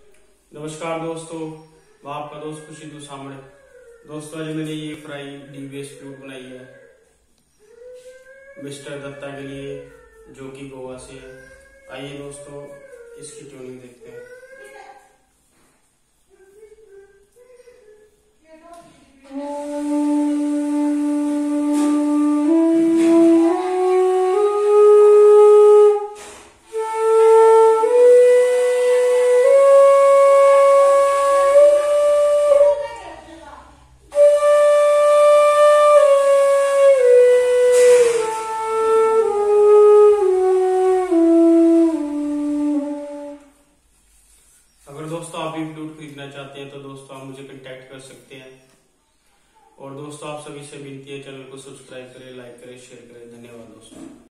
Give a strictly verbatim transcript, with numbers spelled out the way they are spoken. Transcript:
नमस्कार दोस्तों, मैं आपका दोस्त खुशी दू सामने। दोस्तों आज मैंने ये फ्राई डीबीएस फ्रूट बनाई है मिस्टर दत्ता के लिए, जो कि गोवा से है। आइए दोस्तों इसकी ट्यूनिंग देखते हैं। अगर दोस्तों आप भी फ्लूट खरीदना चाहते हैं तो दोस्तों आप मुझे कांटेक्ट कर सकते हैं। और दोस्तों आप सभी से विनती है, चैनल को सब्सक्राइब करें, लाइक करें, शेयर करें। धन्यवाद दोस्तों।